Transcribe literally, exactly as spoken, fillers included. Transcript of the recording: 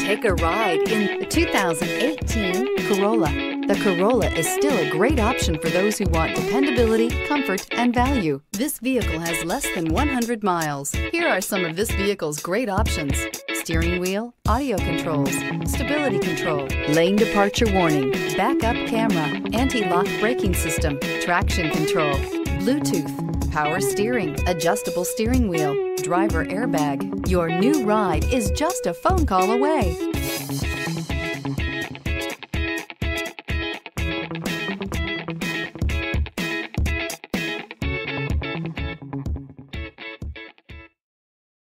Take a ride in the two thousand eighteen Corolla. The Corolla is still a great option for those who want dependability, comfort, and value. This vehicle has less than one hundred miles. Here are some of this vehicle's great options: steering wheel audio controls, stability control, lane departure warning, backup camera, anti-lock braking system, traction control, Bluetooth, power steering, adjustable steering wheel, driver airbag. Your new ride is just a phone call away.